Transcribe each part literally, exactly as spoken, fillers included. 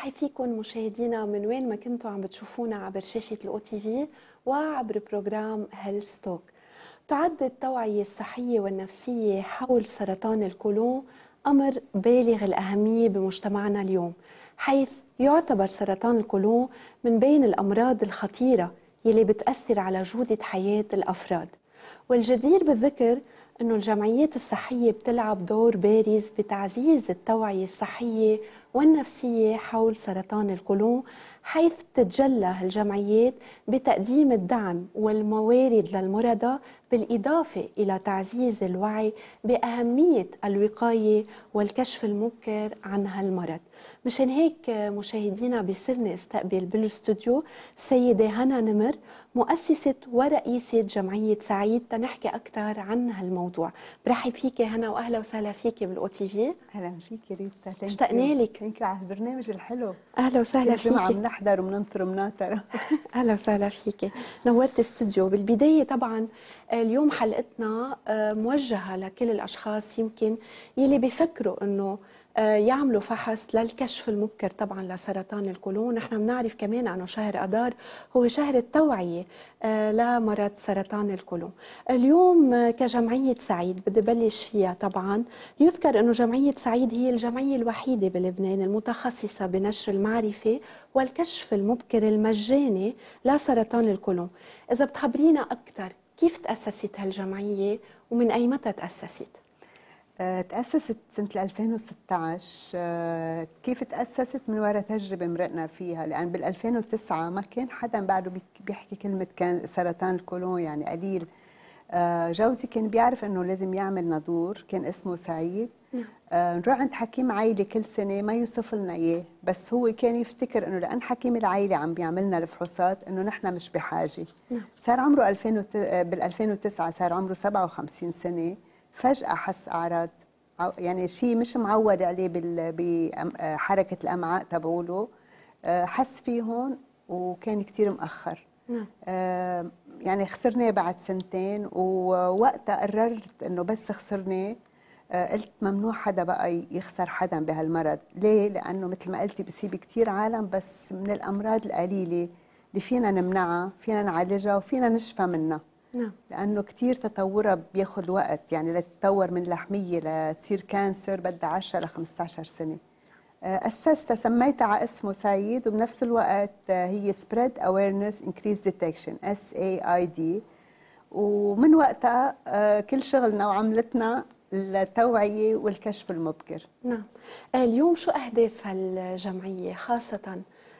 برحب فيكم مشاهدينا من وين ما كنتوا عم بتشوفونا عبر شاشة الأو تي في وعبر بروجرام هيلث توك. تعد التوعية الصحية والنفسية حول سرطان القولون أمر بالغ الأهمية بمجتمعنا اليوم، حيث يعتبر سرطان القولون من بين الأمراض الخطيرة يلي بتأثر على جودة حياة الأفراد. والجدير بالذكر أنه الجمعيات الصحية بتلعب دور بارز بتعزيز التوعية الصحية والنفسية حول سرطان القولون، حيث تتجلى الجمعيات بتقديم الدعم والموارد للمرضى، بالإضافة إلى تعزيز الوعي بأهمية الوقاية والكشف المبكر عن هالمرض. مشان هيك مشاهدينا بيسرني استقبل بالاستوديو السيدة هنا نمر، مؤسسة ورئيسة جمعية سعيد، تنحكي أكثر عن هالموضوع. برحب فيكي هنا وأهلا وسهلا فيكي بالأو تي في. أهلا فيكي ريتا، اشتقنا لك. ثانك يو على البرنامج الحلو. أهلا وسهلا فيكي. عم فيكي. نحضر وبننطر وبناطر. أهلا وسهلا فيكي، نورت استوديو. بالبداية طبعا اليوم حلقتنا موجهة لكل الأشخاص يمكن يلي بيفكروا أنه يعملوا فحص للكشف المبكر طبعا لسرطان القولون. نحن بنعرف كمان أنه شهر أذار هو شهر التوعية لمرض سرطان القولون. اليوم كجمعية سعيد بدي بلش فيها. طبعا يذكر أنه جمعية سعيد هي الجمعية الوحيدة بلبنان المتخصصة بنشر المعرفة والكشف المبكر المجاني لسرطان القولون. إذا بتخبرينا أكثر كيف تأسست هالجمعية ومن أي متى تأسست؟ أه، تأسست سنة ألفين وستة عشر. أه، كيف تأسست؟ من وراء تجربة مرقنا فيها، لأن بال ألفين وتسعة ما كان حدا بعده بيحكي كلمة كان سرطان القولون، يعني قليل. أه، جوزي كان بيعرف إنه لازم يعمل نادور، كان اسمه سعيد. أه، نروح عند حكيم عائلة كل سنة ما يوصف لنا إياه، بس هو كان يفتكر إنه لأن حكيم العائلة عم بيعملنا الفحوصات إنه نحن مش بحاجة. صار عمره ألفين وت... بال ألفين وتسعة صار عمره سبعة وخمسين سنة. فجأة حس أعراض، يعني شيء مش معود عليه بحركة الأمعاء تبعوله، حس فيهم وكان كتير مأخر. نعم. آه يعني خسرناه بعد سنتين، ووقتها قررت إنه بس خسرناه آه قلت ممنوع حدا بقى يخسر حدا بهالمرض. ليه؟ لأنه مثل ما قلتي بصيب كتير عالم، بس من الأمراض القليلة اللي فينا نمنعها، فينا نعالجها وفينا نشفى منها. نعم. لأنه كتير تطورها بياخد وقت، يعني لتتطور من لحمية لتصير كانسر بدها عشرة ل خمسة عشر سنة. أسستها سميتها على اسمه سعيد، وبنفس الوقت هي Spread Awareness Increase Detection إس إيه آي دي. ومن وقتها كل شغلنا وعملتنا التوعية والكشف المبكر. نعم. اليوم شو أهداف هالجمعية خاصة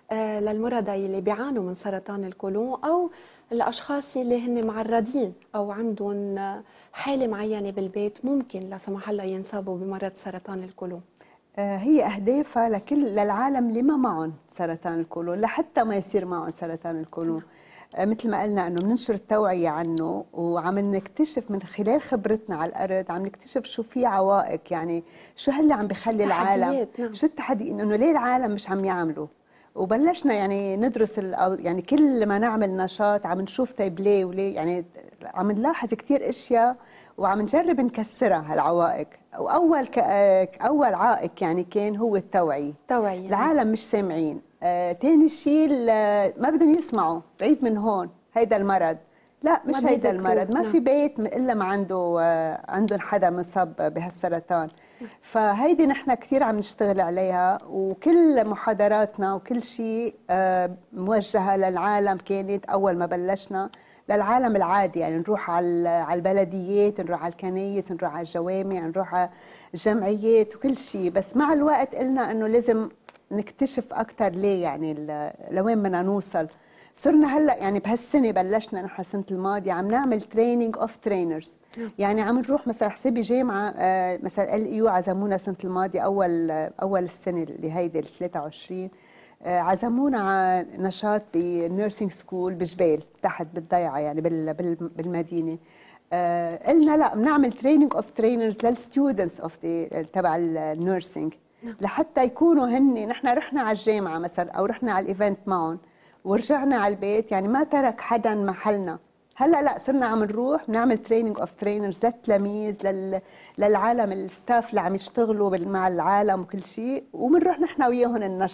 للمرضى اللي بيعانوا من سرطان القولون أو الأشخاص اللي هن معرضين أو عندهم حالة معينة بالبيت ممكن لا سمح الله ينصابوا بمرض سرطان القولون؟ هي أهدافها لكل للعالم اللي ما معهم سرطان القولون، لحتى ما يصير معهم سرطان القولون. مثل ما قلنا انه بننشر التوعيه عنه، وعم نكتشف من خلال خبرتنا على الارض، عم نكتشف شو في عوائق، يعني شو هاللي عم بخلي العالم، نعم. شو التحدي، انه ليه العالم مش عم يعملوا. وبلشنا يعني ندرس، يعني كل ما نعمل نشاط عم نشوف طيب ليه وليه، يعني عم نلاحظ كثير اشياء وعم نجرب نكسرها هالعوائق. واول اول عائق يعني كان هو التوعيه. توعية. العالم مش سامعين. آه، تاني شيء ما بدهم يسمعوا، بعيد من هون هيدا المرض، لا مش هيدا المرض، ما في بيت الا ما عنده آه عندهم حدا مصاب بهالسرطان. فهيدي نحن كثير عم نشتغل عليها، وكل محاضراتنا وكل شيء آه موجهه للعالم. كانت اول ما بلشنا للعالم العادي، يعني نروح على على البلديات، نروح على الكنايس، نروح على الجوامع، نروح على الجمعيات وكل شيء. بس مع الوقت قلنا انه لازم نكتشف اكثر ليه، يعني لوين بدنا نوصل. صرنا هلا يعني بهالسنه بلشنا نحن السنه الماضيه عم نعمل تريننج اوف ترينرز، يعني عم نروح مثلا حسابي جامعه آه مثلا ال يو عزمونا السنه الماضيه اول آه اول السنه اللي هيدي ال ثلاثة وعشرين، آه عزمونا على نشاط بالنيرسينج سكول بجبال تحت بالضيعه، يعني بال بال بالمدينه. آه قلنا لا بنعمل تريننج اوف ترينرز للستودنتس اوف تبع النيرسينج، لحتى يكونوا هن، نحن رحنا على الجامعه مثلا او رحنا على الايفنت معهم ورجعنا على البيت، يعني ما ترك حدا محلنا. هلا لا صرنا عم نروح بنعمل تريننج اوف ترينرز للتلاميذ، لل... للعالم الستاف اللي عم يشتغلوا مع العالم وكل شيء، وبنروح نحن وياهم النشاط.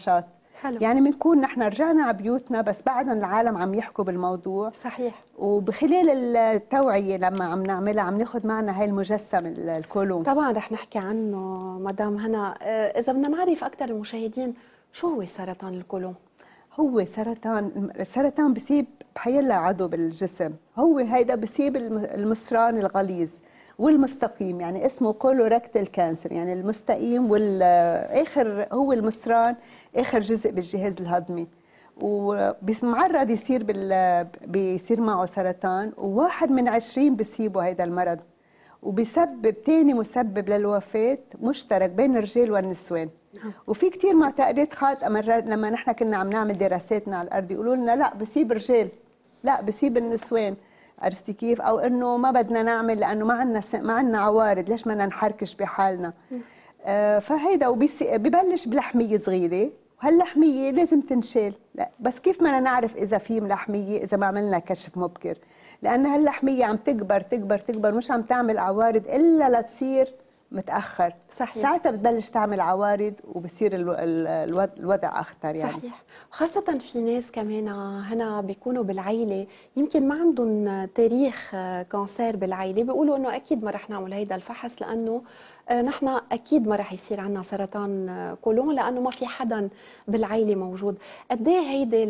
حلو. يعني بنكون نحن رجعنا على بيوتنا بس بعدهم العالم عم يحكوا بالموضوع. صحيح. وبخلال التوعيه لما عم نعملها عم ناخذ معنا هاي المجسم الكولون. طبعا رح نحكي عنه مدام هنا. اذا بدنا نعرف اكثر المشاهدين شو هو سرطان القولون؟ هو سرطان السرطان بصيب بحيلا عضو بالجسم. هو هيدا بصيب المصران الغليظ والمستقيم، يعني اسمه كولوركتال كانسر، يعني المستقيم والاخر هو المصران اخر جزء بالجهاز الهضمي، ومعرض يصير بال بيصير معه سرطان، وواحد من عشرين بيصيبه هيدا المرض، وبيسبب ثاني مسبب للوفاة مشترك بين الرجال والنسوان. وفي كثير معتقدات خاطئه مرات لما نحن كنا عم نعمل دراساتنا على الارض يقولوا لنا لا بصيب رجال، لا بصيب النسوان، عرفتي كيف؟ او انه ما بدنا نعمل لانه ما عندنا ما عندنا عوارض، ليش بدنا نحركش بحالنا؟ آه فهيدا وببلش بلحميه صغيره، وهاللحميه لازم تنشال، لا بس كيف بدنا نعرف اذا في ملحميه؟ اذا ما عملنا كشف مبكر، لان هاللحميه عم تكبر تكبر تكبر مش عم تعمل عوارض الا لتصير متاخر. صحيح. ساعتها بتبلش تعمل عوارض وبصير الوضع اخطر يعني. صحيح. وخاصة في ناس كمان هنا بيكونوا بالعيلة يمكن ما عندهم تاريخ كانسير بالعيلة، بيقولوا انه اكيد ما رح نعمل هيدا الفحص لانه نحن اكيد ما رح يصير عندنا سرطان قولون لانه ما في حدا بالعيلة موجود. قد ايه هيدي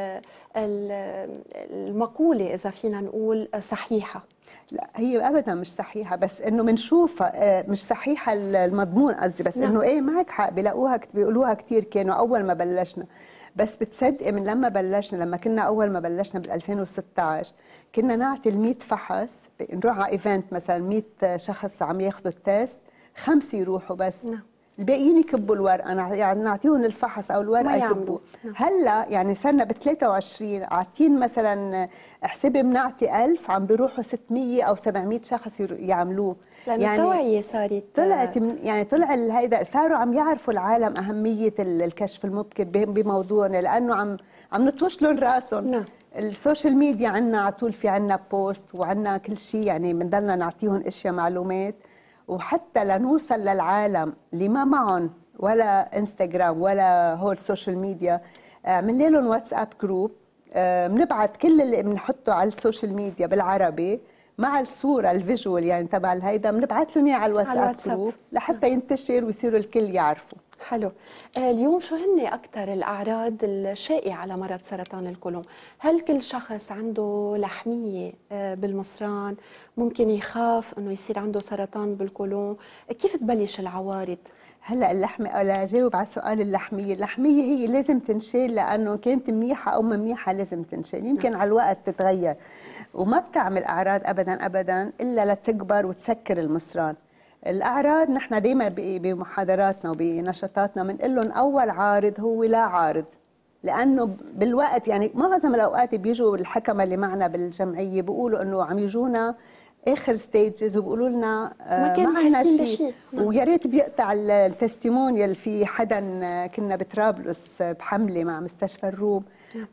المقولة اذا فينا نقول صحيحة؟ لا هي ابدا مش صحيحه، بس انه بنشوفها مش صحيحه المضمون قصدي، بس نعم. انه ايه معك حق بيلاقوها بيقولوها كثير كانوا اول ما بلشنا، بس بتصدقي من لما بلشنا لما كنا اول ما بلشنا بال ألفين وستة عشر كنا نعطي ال مية فحص، نروح على ايفنت مثلا مية شخص عم ياخذوا التيست، خمسه يروحوا بس. نعم. الباقيين يكبوا الورقه، يعني نعطيهم الفحص او الورقه يكبوه. هلا يعني صرنا ب ثلاثة وعشرين عاطين مثلا احسبي بنعطي ألف عم بيروحوا ستمية او سبعمية شخص يعملوه، لأن يعني التوعية صارت طلعت يعني طلع هيدا صاروا عم يعرفوا العالم اهميه الكشف المبكر بموضوعنا، لانه عم عم نطوش لهم راسهم. نعم. السوشيال ميديا عندنا على طول، في عندنا بوست وعندنا كل شيء، يعني بنضلنا نعطيهم اشياء معلومات، وحتى لنوصل للعالم اللي ما معهم ولا انستغرام ولا هول السوشيال ميديا عملنا لهم واتساب جروب، بنبعث كل اللي بنحطه على السوشيال ميديا بالعربي مع الصوره الفيجوال يعني تبع الهيدا، بنبعث لهم اياه على الواتساب جروب لحتى ينتشر ويصيروا الكل يعرفوا. حلو. اليوم شو هن اكثر الاعراض الشائعه على مرض سرطان القولون؟ هل كل شخص عنده لحميه بالمصران ممكن يخاف انه يصير عنده سرطان بالقولون؟ كيف تبلش العوارض؟ هلا اللحمه، لا جاوب على سؤال اللحميه، اللحميه هي لازم تنشال لانه كانت منيحه او ما منيحه لازم تنشال، يمكن على الوقت تتغير وما بتعمل اعراض ابدا ابدا الا لتكبر وتسكر المصران. الاعراض نحن دائما بمحاضراتنا وبنشاطاتنا بنقول لهم اول عارض هو لا عارض، لانه بالوقت يعني معظم الاوقات بيجوا الحكمه اللي معنا بالجمعيه بيقولوا انه عم يجونا اخر ستيجز وبيقولوا لنا ما كان عندنا شيء، ويا ريت بيقطع التستيمونيال. في حدا كنا بطرابلس بحمله مع مستشفى الروم،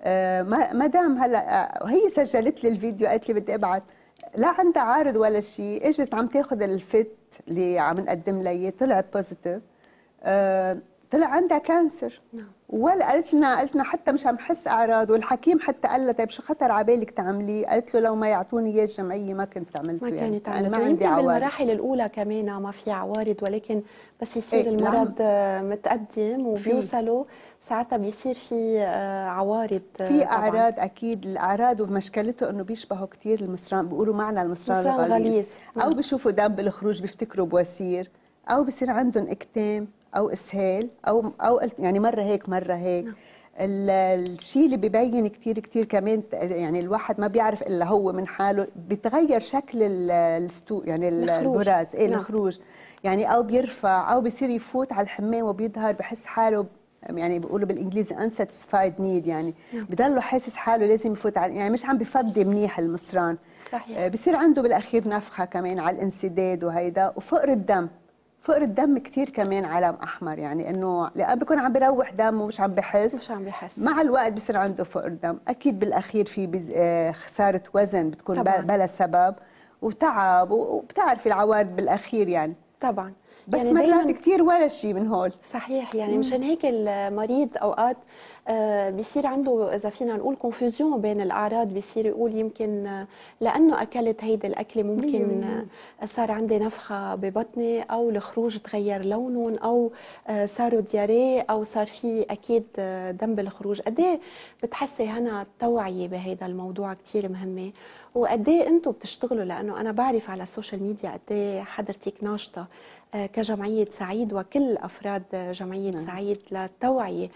مدام هلا هي سجلت لي الفيديو قالت لي بدي ابعت، لا عندها عارض ولا شيء، اجت عم تاخذ الفت اللي عم نقدم لها اياه طلع بوزيتيف، أه طلع عندها كانسر. نعم. ولا قالت لنا قالت لنا حتى مش عم نحس اعراض، والحكيم حتى قال لها طيب شو خطر على بالك تعمليه؟ قالت له لو ما يعطوني اياه الجمعيه ما كنت عملته، ما يعني كانت عملته. يمكن بالمراحل الاولى كمان ما في عوارض، ولكن بس يصير إيه المرض متقدم وبيوصلوا ساعتها بيصير في عوارض. في اعراض اكيد، الاعراض ومشكلته انه بيشبهوا كثير المصران، بيقولوا معنا المصران الغليظ، او بيشوفوا دم بالخروج بيفتكروا بواسير، او بصير عندهم اكتام او اسهال او او يعني مره هيك مره هيك. نعم. الشيء اللي ببين كثير كثير كمان يعني الواحد ما بيعرف الا هو من حاله، بيتغير شكل الستو يعني البراز ايه. نعم. الخروج يعني او بيرفع او بيصير يفوت على الحمام وبيظهر بحس حاله يعني بيقولوا بالانجليزي unsatisfied need، يعني نعم. بضله حاسس حاله لازم يفوت على، يعني مش عم بفضي منيح المصران. صحيح. بصير عنده بالاخير نفخه كمان على الانسداد وهيدا، وفقر الدم. فقر الدم كثير كمان علم احمر، يعني انه لان بيكون عم بيروح دم ومش عم بحس مش عم بحس مع الوقت بصير عنده فقر دم. اكيد بالاخير في خساره وزن بتكون طبعاً. بلا سبب وتعب، وبتعرفي العوارض بالاخير يعني. طبعا بس يعني مرات كثير ولا شيء من هول. صحيح، يعني مشان هيك المريض اوقات آه بيصير عنده اذا فينا نقول كونفوزيون بين الاعراض، بيصير يقول يمكن آه لانه اكلت هيدي الاكله ممكن آه صار عندي نفخه ببطني، او الخروج تغير لونهم، او آه صاروا دياريه، او صار في اكيد آه دم بالخروج. قد ايه بتحسي هنا التوعيه بهذا الموضوع كثير مهمه، وقد ايه انتم بتشتغلوا؟ لانه انا بعرف على السوشيال ميديا قد ايه حضرتك ناشطه كجمعية سعيد وكل أفراد جمعية نعم. سعيد للتوعية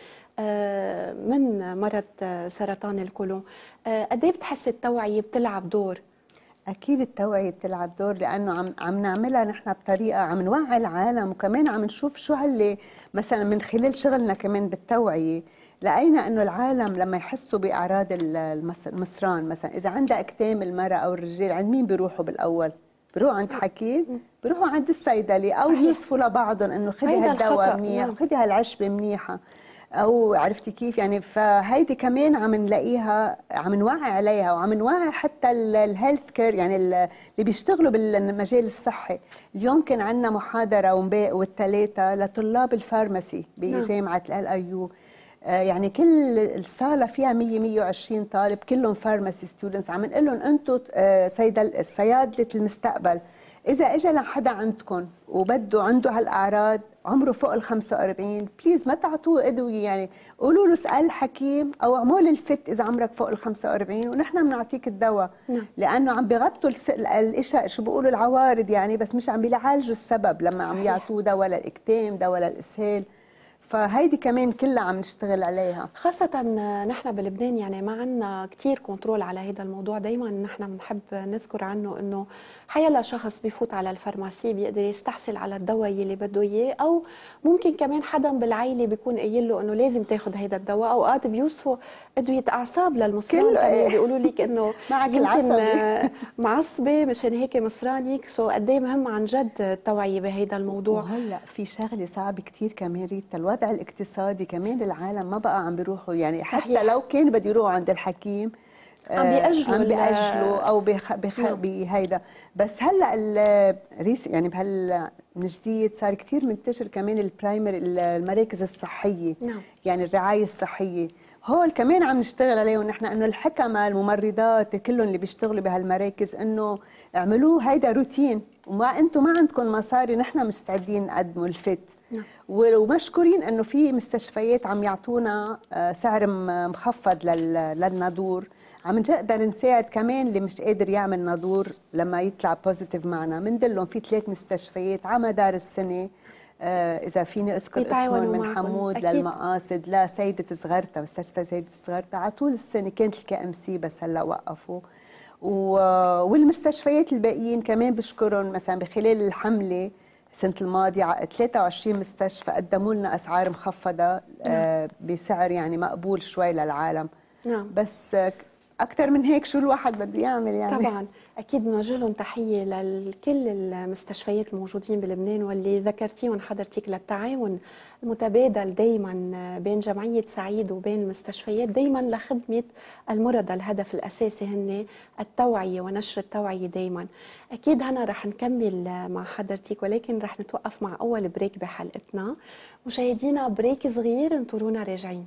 من مرض سرطان القولون. قد ايه بتحسي التوعية بتلعب دور؟ أكيد التوعية بتلعب دور، لأنه عم عم نعملها نحن بطريقة عم نوعي العالم، وكمان عم نشوف شو هاللي مثلا من خلال شغلنا كمان بالتوعية لقينا انه العالم لما يحسوا باعراض المصران، مثلا اذا عندها اكتام المراه او الرجال، عند مين بيروحوا بالاول؟ بيروحوا عند حكيم، بيروحوا عند الصيدلي، او بيوصفوا لبعضهم انه خدي هالدواء منيح، خدي هالعشبه منيحه، او عرفتي كيف يعني. فهيدي كمان عم نلاقيها، عم نوعي عليها، وعم نوعي حتى الهيلث كير، يعني اللي بيشتغلوا بالمجال الصحي. اليوم كان عندنا محاضره والثلاثه لطلاب الفارماسي بجامعه ال اي يو، يعني كل الصاله فيها مية مية وعشرين طالب، كلهم فارماسي ستودنتس. عم نقول لهم انتم صيدل صيادله المستقبل، اذا اجى لحدا عندكم وبده عنده هالاعراض عمره فوق ال خمسة وأربعين، بليز ما تعطوه ادويه، يعني قولوا له اسال الحكيم او اعمل الفت اذا عمرك فوق ال خمسة وأربعين ونحن بنعطيك الدواء. نعم. لانه عم بيغطوا الاشياء شو بيقولوا العوارض يعني، بس مش عم بيعالجوا السبب لما صحيح. عم يعطوه دواء للاكتام، دواء للاسهال. فهيدي كمان كلها عم نشتغل عليها، خاصة نحن بلبنان يعني ما عندنا كتير كنترول على هذا الموضوع. دايما نحن بنحب نذكر عنه انه حيلا شخص بيفوت على الفارماسي بيقدر يستحصل على الدواء اللي بده اياه، او ممكن كمان حدا بالعائله بيكون قايل له انه لازم تاخذ هذا الدواء. اوقات بيوصفوا ادويه اعصاب للمصران كمان، بيقولوا لك انه يمكن معصبه مشان هيك مصرانك. سو قد ايه مهم عن جد التوعيه بهذا الموضوع. وهلا في شغله صعبه كثير كمان ريتا، الوضع الاقتصادي كمان العالم ما بقى عم بيروحوا، يعني صحيح. حتى لو كان بده يروحوا عند الحكيم عم بيأجلوا عم بيأجلوا او بخ... بخ... بهيدا. بس هلا الريس يعني بهال من جديد صار كثير منتشر كمان البرايمري، المراكز الصحيه. نعم. يعني الرعايه الصحيه هول كمان عم نشتغل عليهم نحن، انه الحكمه الممرضات كلهم اللي بيشتغلوا بهالمراكز انه اعملوه هيدا روتين، وما انتم ما عندكم مصاري نحن مستعدين نقدموا الفت. نعم. ومشكورين انه في مستشفيات عم يعطونا سعر مخفض للنادور، عم نقدر نساعد كمان اللي مش قادر يعمل نادور لما يطلع بوزيتيف معنا. بندلهم في ثلاث مستشفيات على مدار السنه، آه إذا فيني أذكر اسمهم، من حمود أكيد. للمقاصد لسيدة صغرتها، مستشفى سيدة صغرتها على طول السنة كانت الكي ام سي، بس هلا وقفوا. والمستشفيات الباقيين كمان بشكرهم، مثلا بخلال الحملة السنة الماضية ثلاثة وعشرين مستشفى قدموا لنا أسعار مخفضة آه بسعر يعني مقبول شوي للعالم. نعم. بس أكثر من هيك شو الواحد بده يعمل يعني؟ طبعا أكيد بنوجه لهم تحية لكل المستشفيات الموجودين بلبنان واللي ذكرتيهم حضرتك، للتعاون المتبادل دايما بين جمعية سعيد وبين المستشفيات دايما لخدمة المرضى. الهدف الأساسي هن التوعية ونشر التوعية دايما. أكيد هنا رح نكمل مع حضرتك، ولكن رح نتوقف مع أول بريك بحلقتنا. مشاهدينا بريك صغير، انطرونا راجعين.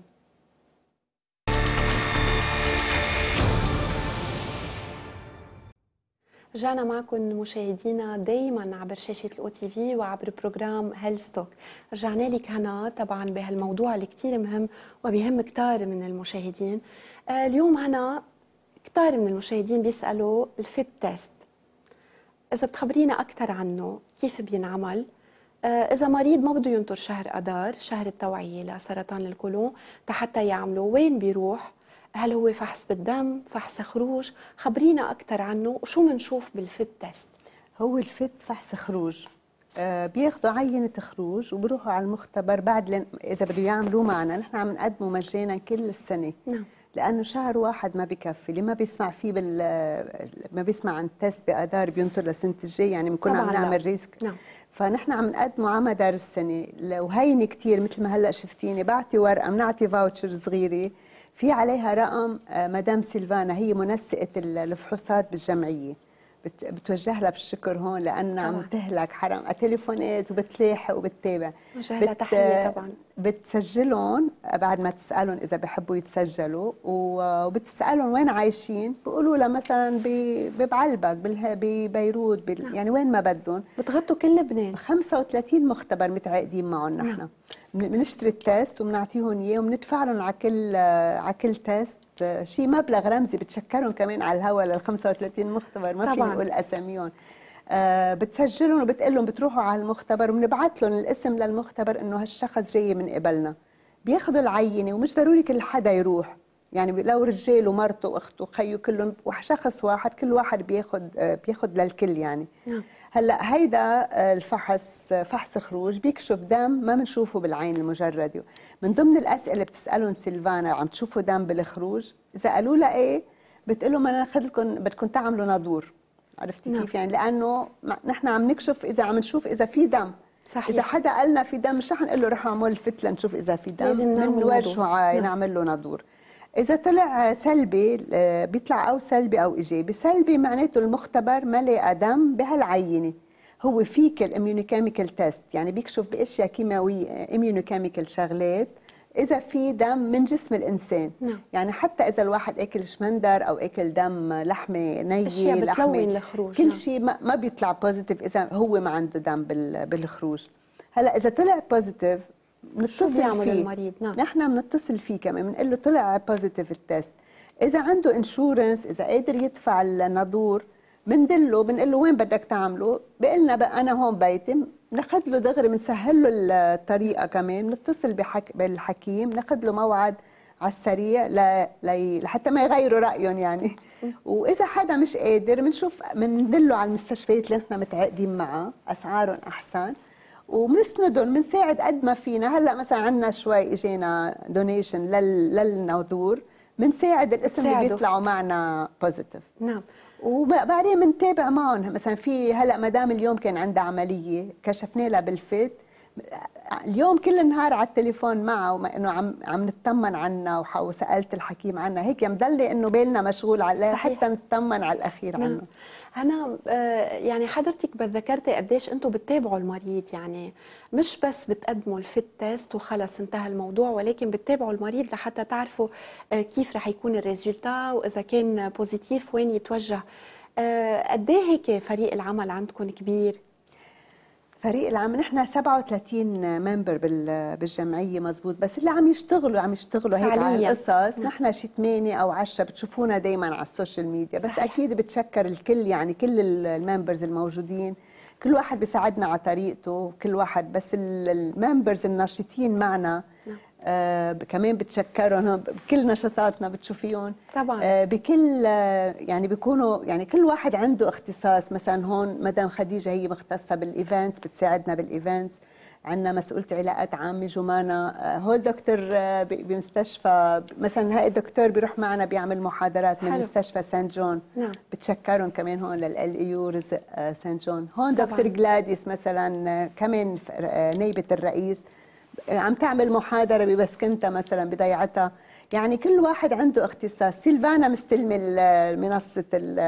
رجعنا معكم مشاهدينا دايما عبر شاشه الاو تي في وعبر بروجرام هيلث توك. رجعنا لك هنا طبعا بهالموضوع اللي كثير مهم وبيهم كثار من المشاهدين. آه اليوم هنا كثار من المشاهدين بيسالوا الفيت تيست، اذا بتخبرينا اكثر عنه، كيف بينعمل، آه اذا مريض ما بده ينطر شهر اذار، شهر التوعيه لسرطان القولون، حتى يعملوا وين بيروح، هل هو فحص بالدم، فحص خروج؟ خبرينا أكثر عنه وشو بنشوف بالفيت تيست. هو الفيت فحص خروج، آه بياخذوا عينة خروج وبروحوا على المختبر بعد لن... إذا بده يعملوه معنا نحن عم نقدمه مجانا كل السنة. نعم. لأنه شهر واحد ما بكفي، اللي ما بيسمع فيه بال ما بيسمع عن تيست بآذار بينطر لسنة الجاي، يعني بنكون عم نعمل ريسك. نعم. فنحن عم نقدمه على مدار السنة، وهيني كثير مثل ما هلا شفتيني بعطي ورقة، بنعطي فاوتشر صغيرة في عليها رقم مدام سيلفانا، هي منسقة الفحوصات بالجمعية، بتوجه لها بالشكر هون لأنها عم تهلك حرام تليفونات وبتلاحق وبتتابع. وجه لها تحية طبعا. بتسجلهم بعد ما تسألهم إذا بحبوا يتسجلوا، وبتسألهم وين عايشين، بيقولوا لها مثلا ببعلبك ببيروت بال... يعني وين ما بدهم. بتغطوا كل لبنان. خمسة وثلاثين مختبر متعاقدين معهم نحن. نعم. بنشتري التيست وبنعطيهم اياه وبندفع لهم على كل على كل تيست شيء مبلغ رمزي، بتشكرهم كمان على الهواء لل خمسة وثلاثين مختبر، ما فيني اقول اساميهم. آه بتسجلهم وبتقول لهم بتروحوا على المختبر وبنبعث لهم الاسم للمختبر انه هالشخص جاي من قبلنا. بياخذوا العينه ومش ضروري كل حدا يروح، يعني لو رجال ومرته واخته وخيه كلهم شخص واحد، كل واحد بياخذ بياخذ للكل يعني. نعم. هلا هيدا الفحص فحص خروج بيكشف دم ما بنشوفه بالعين المجرده. من ضمن الاسئله اللي بتسالهم سيلفانا عم تشوفوا دم بالخروج؟ اذا قالوا لها ايه بتقول لهم انا اخذ لكم بدكم تعملوا نادور. عرفتي نعم. كيف يعني؟ لانه نحن عم نكشف اذا عم نشوف اذا في دم. صحيح. اذا حدا قالنا في دم مش رح نقول له رح اعمل فتله نشوف اذا في دم، لازم نورجه نعمل له نادور. إذا طلع سلبي بيطلع أو سلبي أو إيجابي. سلبي معناته المختبر ما لقى دم بهالعينة. هو فيكل اميونوكيميكال تيست، يعني بيكشف بأشياء كيماوية اميونوكيميكال شغلات إذا في دم من جسم الإنسان. نعم. يعني حتى إذا الواحد أكل شمندر أو أكل دم لحمة نية، أشياء بتلون الخروج، كل شيء ما بيطلع بوزيتيف إذا هو ما عنده دم بالخروج. هلا إذا طلع بوزيتيف بنتصل فيه المريض. نعم. نحن بنتصل فيه كمان بنقول له طلع بوزيتيف التست. اذا عنده انشورنس، اذا قادر يدفع النادور بندله بنقول له وين بدك تعمله، بيقول لنا بقى انا هون بيتي، بناخذ له دغري بنسهل له الطريقه كمان، بنتصل بحك... بالحكيم ناخذ له موعد على السريع ل... ل... لحتى ما يغيروا رايهم يعني. واذا حدا مش قادر بنشوف بندله على المستشفيات اللي نحن متعاقدين معها اسعارهم احسن وبنسندهم، بنساعد قد ما فينا. هلا مثلا عندنا شوي اجينا دونيشن لل... للنادور، بنساعد الاسم اللي بيطلعوا معنا بوزيتيف. نعم. وبعدين بنتابع معهم. مثلا في هلا مدام اليوم كان عندها عمليه كشفنا لها بالفيت، اليوم كل النهار على التليفون معها انه عم عم نطمن عنها وسالت الحكيم عنها، هيك مضلي انه بالنا مشغول عليها حتى نطمن على الاخير عنه. أنا يعني حضرتك بتذكرتي قديش أنتم بتتابعوا المريض، يعني مش بس بتقدموا الفيت تيست وخلص انتهى الموضوع، ولكن بتتابعوا المريض لحتى تعرفوا كيف رح يكون الريزولتا، وإذا كان بوزيتيف وين يتوجه. قد ايه هيك فريق العمل عندكم كبير؟ فريق العمل نحن سبعة وثلاثين ممبر بالجمعيه مزبوط، بس اللي عم يشتغلوا عم يشتغلوا هيك على القصص نحن شي ثمانية او عشرة بتشوفونا دائما على السوشيال ميديا. بس صحيح. اكيد بتشكر الكل، يعني كل الممبرز الموجودين كل واحد بيساعدنا على طريقته، كل واحد بس الممبرز الناشطين معنا آه كمان بتشكرهم بكل نشاطاتنا بتشوفيهم طبعا. آه بكل آه يعني بيكونوا يعني كل واحد عنده اختصاص. مثلا هون مدام خديجه هي مختصه بالايفنتس بتساعدنا بالايفنتس، عندنا مسؤولة علاقات عامة جمانة، آه هو الدكتور آه بمستشفى مثلا هاي الدكتور بيروح معنا بيعمل محاضرات من حلو. مستشفى سانت جون. نعم. بتشكرهم كمان هون لل اي رزق آه سانت جون. هون طبعاً. دكتور جلاديس مثلا آه كمان آه نائبة الرئيس عم تعمل محاضرة ببسكنتا مثلا بضيعتها، يعني كل واحد عنده اختصاص. سيلفانا مستلمة منصة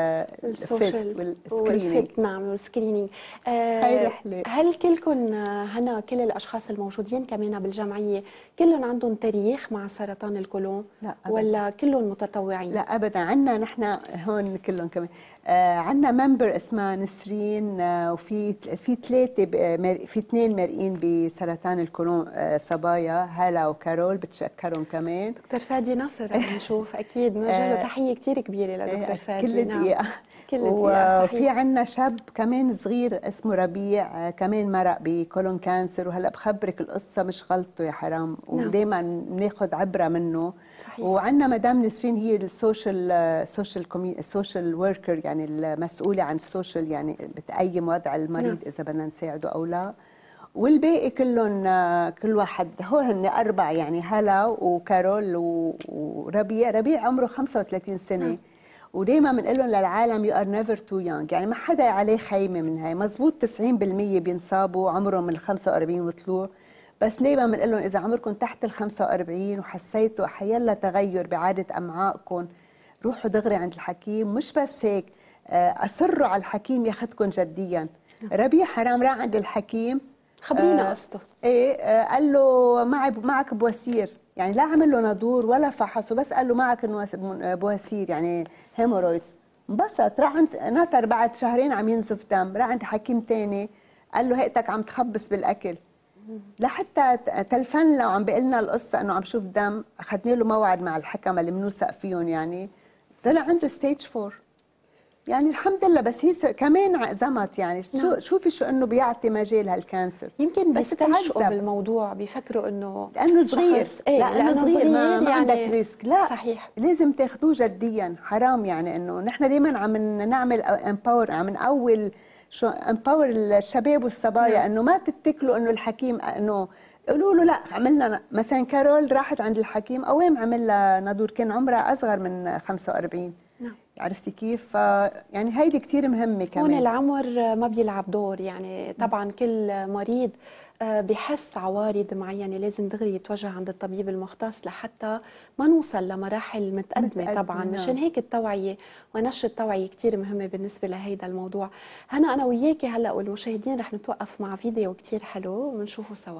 السوشيال والسكرينينج. نعم والسكرينينج. هاي رحلة. هل كلكم هنا كل الأشخاص الموجودين كمان بالجمعية كلهم عندهم تاريخ مع سرطان القولون؟ لا أبداً. ولا كلهم متطوعين؟ لا أبدا، عندنا نحن هون كلهم كمان آه عندنا ممبر اسمها نسرين آه وفي في ثلاثة في اثنين مرئين بسرطان القولون آه صبايا، هلا وكارول بتشكرهم كمان. دكتور فادي نصر عم نشوف اكيد بنوجه له تحيه كثير كبيره لدكتور فادي. كل دقيقه. نعم. كل دقيقه. وفي عندنا شاب كمان صغير اسمه ربيع كمان مرق بكولون كانسر، وهلا بخبرك القصه مش غلطه يا حرام، ودائما بناخذ عبره منه. صحيح. وعندنا مدام نسرين هي السوشيال سوشيال سوشيال وركر، يعني المسؤوله عن السوشيال، يعني بتقيم وضع المريض. نعم. اذا بدنا نساعده او لا. والباقي كلهم كل واحد هو هن أربع، يعني هلا وكارول وربيع. ربيع عمره خمسة وثلاثين سنة. ودايما بنقول لهم للعالم يو ار نيفر تو يونغ، يعني ما حدا عليه خيمه من هاي. مزبوط تسعين بالمية بينصابوا عمرهم من خمسة وأربعين وطلوع، بس دايما بنقول لهم اذا عمركم تحت ال خمسة وأربعين وحسيتوا حيلا تغير بعاده امعائكم روحوا دغري عند الحكيم. مش بس هيك، اصروا على الحكيم ياخذكم جديا. ربيع حرام راح عند الحكيم، خبرينا قصته. آه ايه آه قال له معي معك بواسير، يعني لا عمل له نادور ولا فحصه، بس قال له معك بواسير يعني هيمورويدز. انبسط، راح عند نطر بعد شهرين عم ينزف دم، راح عند حكيم ثاني قال له هيئتك عم تخبص بالاكل. لحتى تلفن له وعم بيقول لنا القصه انه عم شوف دم، اخذنا له موعد مع الحكمه اللي بنوثق فيهم، يعني طلع عنده ستيج فور. يعني الحمد لله، بس هي كمان عزمت يعني. نعم. شوفي شو انه بيعطي مجال هالكانسر. يمكن بيستنشقوا بالموضوع، بيفكروا انه لانه صغير. ايه لانه صغير, صغير ما, ما يعني عندك ريسك. لا صحيح، لازم تاخذوه جديا. حرام يعني انه نحن دائما عم نعمل امباور، عم نقوي شو امباور الشباب والصبايا. نعم. انه ما تتكلوا انه الحكيم، انه قولوا له لا. عملنا مثلا كارول راحت عند الحكيم، اوام عمل لها نادور، كان عمرها اصغر من خمسة وأربعين. نعم. عرفتي كيف؟ يعني هيدي كثير مهمه كمان. هون العمر ما بيلعب دور، يعني طبعا كل مريض بحس عوارض معينه لازم دغري يتوجه عند الطبيب المختص لحتى ما نوصل لمراحل متقدمه. متقدمة طبعا. مشان هيك التوعيه ونشر التوعيه كثير مهمه بالنسبه لهيدا الموضوع. هنا انا وياكي هلا والمشاهدين رح نتوقف مع فيديو كثير حلو ونشوفه سوا.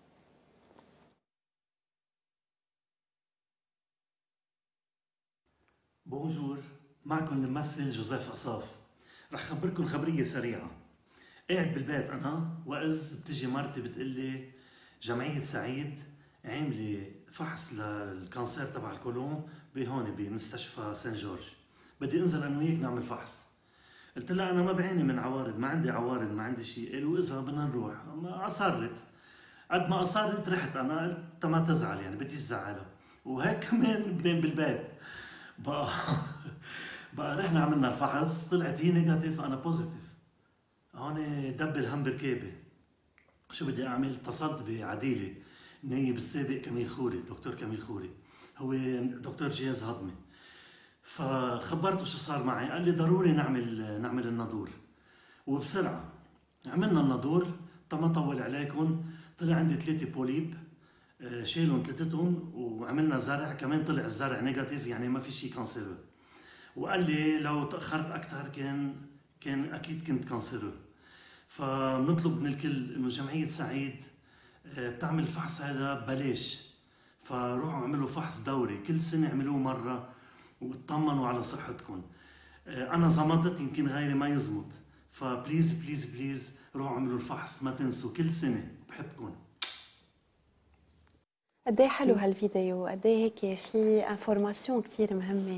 بونجور، معكم الممثل جوزيف قصاف. رح خبركم خبرية سريعة. قاعد بالبيت أنا، وإذ بتجي مرتي بتقلي جمعية سعيد عاملة فحص للكانسير تبع الكولون بهون بمستشفى سان جورج، بدي انزل أنا وياك نعمل فحص. قلت لها أنا ما بعاني من عوارض، ما عندي عوارض، ما عندي شيء. قالوا إذا بدنا نروح. ما أصرت، قد ما أصرت رحت أنا. قلت ما تزعل، يعني بديش زعلها، وهيك كمان بنام بالبيت. بقى بقى رحنا عملنا الفحص، طلعت هي نيجاتيف انا بوزيتيف. هون دب الهم بركابه. شو بدي اعمل؟ اتصلت بعديله نايب السابق كميل خوري، الدكتور كميل خوري، هو دكتور جهاز هضمي. فخبرته شو صار معي، قال لي ضروري نعمل نعمل النادور وبسرعه. عملنا النادور، ما طول عليكم، طلع عندي ثلاثه بوليب، شيلهم ثلاثتهم وعملنا زرع كمان، طلع الزرع نيجاتيف، يعني ما في شيء كانسيرو. وقال لي لو تاخرت اكثر كان كان اكيد كنت كانسيرو. فبنطلب من الكل انه جمعيه سعيد بتعمل الفحص هذا ببلاش، فروحوا اعملوا فحص دوري كل سنه، اعملوه مره واطمنوا على صحتكم. انا زمطت، يمكن غيري ما يزمط، فبليز بليز بليز روحوا اعملوا الفحص، ما تنسوا كل سنه. بحبكم. قد ايه حلو هالفيديو، قد ايه هيك في انفورماسيون كثير مهمه،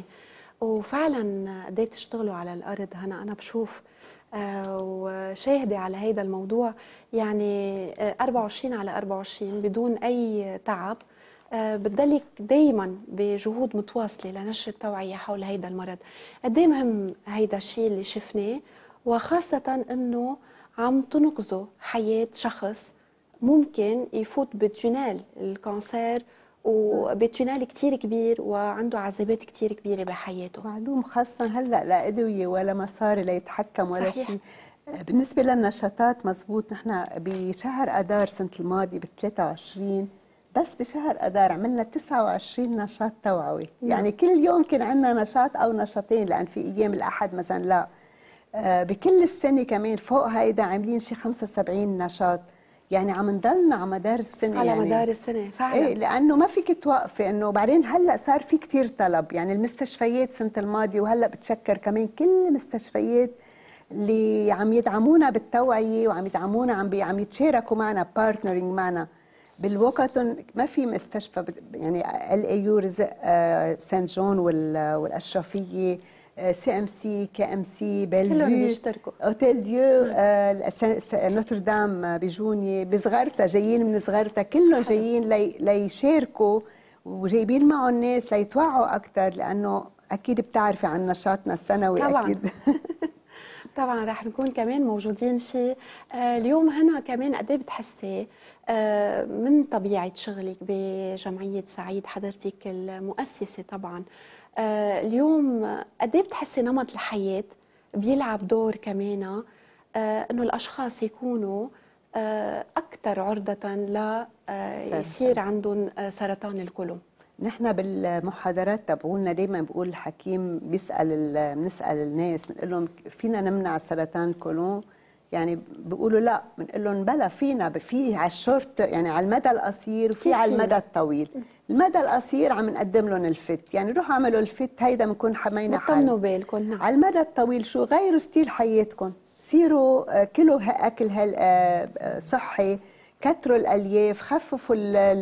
وفعلا قد ايه بتشتغلوا على الارض. هنا انا بشوف آه وشاهده على هيدا الموضوع، يعني آه أربعة وعشرين على أربعة وعشرين بدون اي تعب. آه بتضلك دائما بجهود متواصله لنشر التوعيه حول هيدا المرض. قد ايه مهم هيدا الشيء اللي شفناه، وخاصه انه عم تنقذوا حياه شخص ممكن يفوت بتونال الكانسير، وبتونال كتير كبير وعنده عذابات كتير كبيرة بحياته. معلوم، خاصة هلأ لا أدوية ولا مصاري ليتحكم ولا شيء. بالنسبة للنشاطات مزبوط، نحن بشهر أدار سنة الماضي ب ثلاثة وعشرين، بس بشهر أدار عملنا تسعة وعشرين نشاط توعوي. مم. يعني كل يوم كان عندنا نشاط أو نشاطين، لأن في أيام الأحد مثلا لا. آه بكل السنة كمان فوق هيدا عاملين شي خمسة وسبعين نشاط. يعني عم نضلنا على مدار السنه، على يعني مدار السنه فعلا. ايه، لانه ما فيك توقفي. انه بعدين هلا صار في كثير طلب، يعني المستشفيات سنه الماضي وهلا بتشكر كمان كل المستشفيات اللي عم يدعمونا بالتوعيه وعم يدعمونا، عم بي عم يتشاركوا معنا، بارتنرينج معنا بالوقت. ما في مستشفى يعني ال اي يو رزق آه سان جون والاشرفيه، سي ام سي، كي ام سي، كلهم بيشتركوا، اوتيل ديو، آه نوتردام بجوني بصغرتها، جايين من صغرتها كلهم جايين لي ليشاركوا، وجايبين معهم ناس ليتوعوا اكثر، لانه اكيد بتعرفي عن نشاطنا السنوي. طبعا. اكيد طبعا رح نكون كمان موجودين فيه. آه اليوم هنا كمان قد ايه بتحسي آه من طبيعه شغلك بجمعيه سعيد، حضرتك المؤسسه طبعا، آه اليوم قد ايه بتحسي نمط الحياه بيلعب دور كمان آه انه الاشخاص يكونوا آه اكثر عرضه ل آه يصير عندهم آه سرطان الكولون؟ نحن بالمحاضرات تبعولنا دائما بقول الحكيم بيسال بنسال الناس بنقول لهم فينا نمنع سرطان الكولون؟ يعني بيقولوا لا، بنقول لهم بلا فينا، في على الشورت يعني على المدى القصير وفي على المدى الطويل. المدى القصير عم نقدم لهم الفت، يعني روحوا اعملوا الفت هيدا بنكون حمينا حالنا. بطمنوا بالكم. نعم. على المدى الطويل شو؟ غيروا ستيل حياتكم، صيروا كلوا اكل صحي، كتروا الالياف، خففوا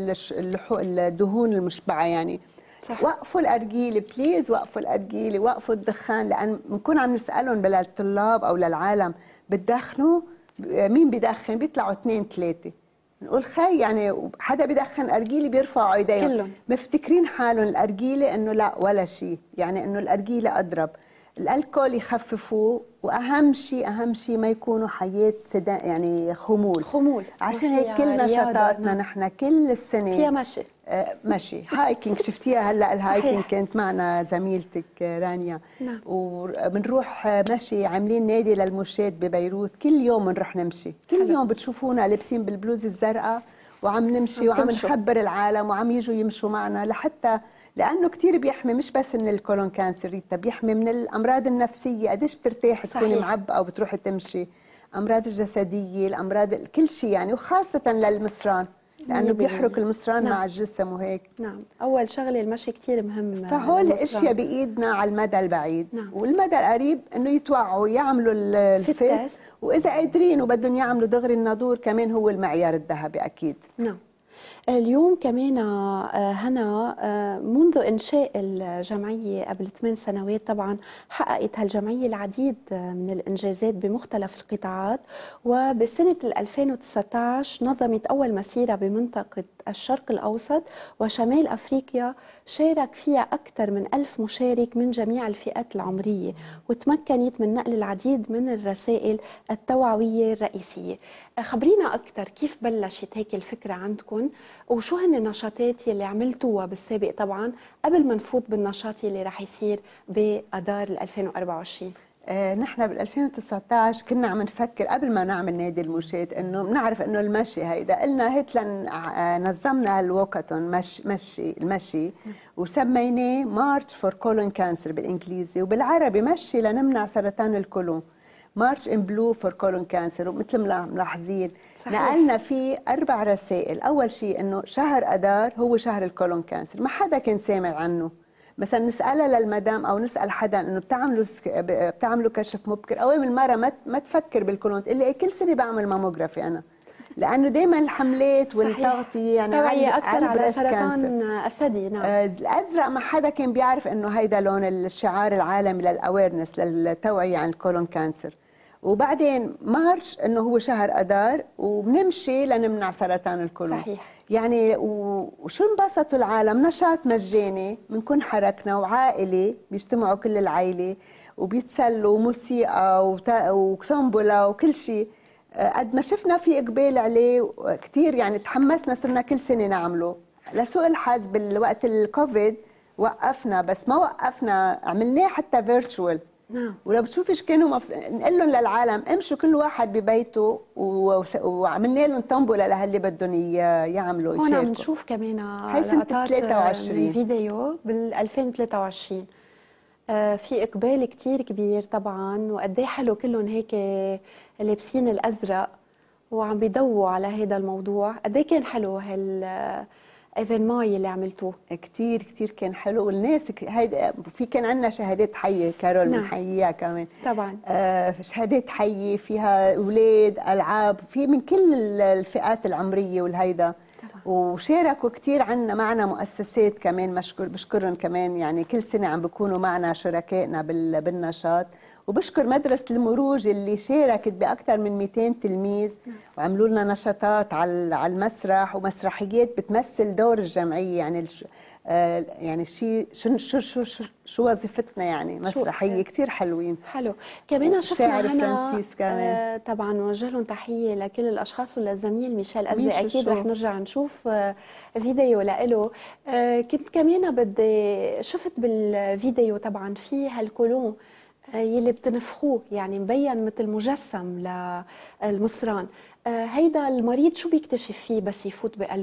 الدهون المشبعه يعني. صح. وقفوا الارجيله بليز، وقفوا الارجيله، وقفوا الدخان، لان بنكون عم نسالهم للطلاب او للعالم بتدخنوا؟ مين بدخن؟ بيطلعوا اثنين ثلاثه، نقول خي يعني حدا بدخن ارجيله بيرفعوا ايديهم كلهم، مفتكرين حالهم الارجيله انه لا ولا شيء، يعني انه الارجيله اضرب. الالكول يخففوه، واهم شيء اهم شيء ما يكونوا حياه سدا يعني خمول خمول عشان هيك كل نشاطاتنا نحن كل السنه فيها مشي. آه مشي هايكينج. شفتيها هلا الهايكينج كانت معنا زميلتك رانيا. نعم. وبنروح مشي، عاملين نادي للمشاة ببيروت، كل يوم بنروح نمشي، كل حلو. يوم بتشوفونا لابسين بالبلوز الزرقاء وعم نمشي وعم نخبر العالم وعم يجوا يمشوا معنا، لحتى لانه كثير بيحمي مش بس من الكولون كانسر ريتا، بيحمي من الامراض النفسيه. قديش بترتاح تكوني معبأه وبتروحي تمشي، امراض الجسديه، الامراض كل شيء يعني، وخاصه للمصران لانه بيحرق المصران. نعم. مع الجسم وهيك. نعم. اول شغله المشي كثير مهم. فهول اشياء بايدنا على المدى البعيد. نعم. والمدى القريب انه يتوعوا يعملوا الفت، واذا قادرين وبدهم يعملوا دغري النادور كمان هو المعيار الذهبي اكيد. نعم. اليوم كمان هنا منذ إنشاء الجمعية قبل ثمان سنوات طبعا حققت هالجمعية العديد من الإنجازات بمختلف القطاعات، وبسنة ألفين وتسعة عشر نظمت أول مسيرة بمنطقة الشرق الأوسط وشمال أفريقيا شارك فيها أكثر من ألف مشارك من جميع الفئات العمرية، وتمكنت من نقل العديد من الرسائل التوعوية الرئيسية. خبرينا أكثر كيف بلشت هيك الفكرة عندكم، وشو هن النشاطات يلي عملتوها بالسابق طبعا قبل ما نفوت بالنشاط يلي رح يصير بأذار ألفين وأربعة وعشرين؟ آه نحن بال ألفين وتسعة عشر كنا عم نفكر قبل ما نعمل نادي المشاة انه بنعرف انه المشي هيدا، قلنا هيك لن نظمنا الوكاتون مش مشي المشي وسميناه مارش فور كولون كانسر بالانجليزي، وبالعربي مشي لنمنع سرطان الكولون، مارش ان بلو فور كولون كانسر. ومثل ما ملاحظين نقلنا فيه اربع رسائل. اول شيء انه شهر اذار هو شهر الكولون كانسر، ما حدا كان سامع عنه. مثلا نسالها للمدام او نسال حدا انه بتعملوا بتعملوا كشف مبكر، اوام المره ما ما تفكر بالكولون، تقول لي كل سنه بعمل ماموغرافي انا، لانه دائما الحملات والتغطيه يعني توعيه اكثر على سرطان الثدي. نعم. آه الازرق ما حدا كان بيعرف انه هيدا لون الشعار العالمي للاويرنس للتوعيه عن الكولون كانسر. وبعدين مارش انه هو شهر اذار وبنمشي لنمنع سرطان الكولون. صحيح. يعني وشو انبسطوا العالم، نشاط مجاني بنكون حركنا وعائلي بيجتمعوا كل العائله وبيتسلوا موسيقى وكتومبولا وكل شيء. قد ما شفنا في اقبال عليه كثير يعني تحمسنا، صرنا كل سنه نعمله. لسوء الحظ بالوقت الكوفيد وقفنا، بس ما وقفنا، عملناه حتى فيرتشوال. نعم. ولو بتشوفي كانوا مبس... نقول لهم للعالم امشوا كل واحد ببيته و... وعملنا لهم طنبله لهاللي بدهم يعملوا يشاركوا. هون عم نشوف كمان لقطات من فيديو بال ألفين وثلاثة وعشرين. آه في اقبال كثير كبير طبعا، وقد ايه حلو كلهم هيك لابسين الازرق وعم بيضووا على هذا الموضوع. قد ايه كان حلو هال ايفينمون اللي عملتوه. كثير كثير كان حلو، والناس هيدا في كان عندنا شهادات حيه كارول. نعم. بنحييها كمان طبعا. آه شهادات حيه فيها اولاد العاب في من كل الفئات العمريه والهيدا. وشاركوا كثير عنا معنا مؤسسات كمان، مشكور بشكرهم كمان، يعني كل سنه عم بيكونوا معنا شركائنا بالنشاط. وبشكر مدرسه المروج اللي شاركت باكثر من مئتين تلميذ وعملوا لنا نشاطات على على المسرح ومسرحيات بتمثل دور الجمعيه. يعني الش... آه يعني شيء شو شو شو شو, شو وظيفتنا، يعني مسرحيه كثير حلوين. حلو كمان شفنا هنا فرانسيس كمان. آه طبعا نوجه لهم تحيه لكل الاشخاص وللزميل ميشيل أزي. اكيد رح نرجع نشوف آه فيديو له. آه كنت كمان بدي شفت بالفيديو طبعا في هالكولون يلي بتنفخوه، يعني مبين مثل مجسم للمصران. هيدا المريض شو بيكتشف فيه بس يفوت بقلبه؟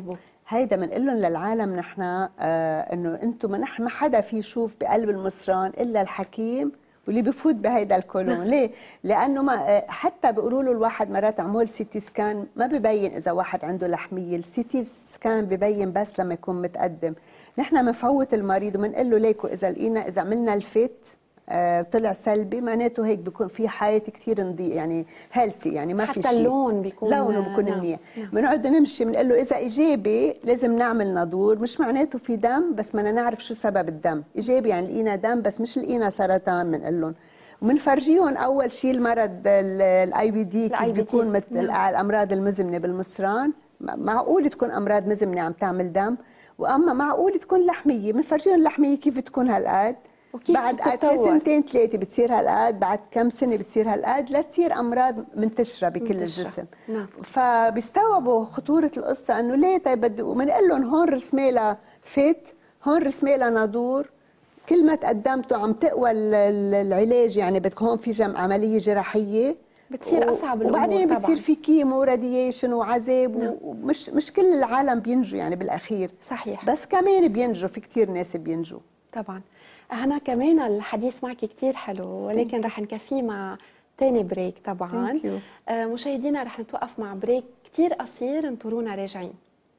هيدا بنقول لهم للعالم نحن آه انه انتم ما ما حدا في يشوف بقلب المصران الا الحكيم واللي بفوت بهيدا الكولون. ليه؟ لانه ما حتى بيقولوا له الواحد مرات عمول سي تي سكان ما ببين اذا واحد عنده لحميه، السي تي سكان ببين بس لما يكون متقدم. نحن بنفوت المريض وبنقول له ليكو اذا لقينا اذا عملنا الفيت آه طلع سلبي معناته هيك بيكون في حياه كثير نظيفه يعني هيلثي يعني ما في شيء، حتى اللون بيكون لونه بيكون نعم. منيح. نعم. بنقعد نمشي بنقول له اذا ايجابي لازم نعمل نادور، مش معناته في دم بس بدنا نعرف شو سبب الدم، ايجابي يعني لقينا دم بس مش لقينا سرطان بنقول لهم. وبنفرجيهم اول شيء المرض الاي بي دي كيف بيكون مثل نعم. الامراض المزمنه بالمصران، معقول تكون امراض مزمنه عم تعمل دم، واما معقول تكون لحميه، بنفرجيهم اللحميه كيف تكون هالقد، بعد قد سنتين ثلاثه بتصير هالقد، بعد كم سنه بتصير هالقد، لا تصير امراض منتشره بكل منتشرة. الجسم. نعم. فبيستوعبوا خطوره القصه انه ليه طيب بدي، وبنقول لهم هون رسمي لها فيت، هون رسمي لها نادور، كل ما تقدمتوا عم تقوى العلاج يعني بدك هون في جم عمليه جراحيه بتصير اصعب الامور وبعدين طبعا بتصير في كيمو وراديشن وعذاب نعم. ومش مش كل العالم بينجوا يعني بالاخير صحيح، بس كمان بينجوا، في كثير ناس بينجوا طبعا. أنا كمان الحديث معك كتير حلو ولكن رح نكفيه مع تاني بريك طبعا. آه مشاهدينا رح نتوقف مع بريك كتير قصير، انطرونا راجعين.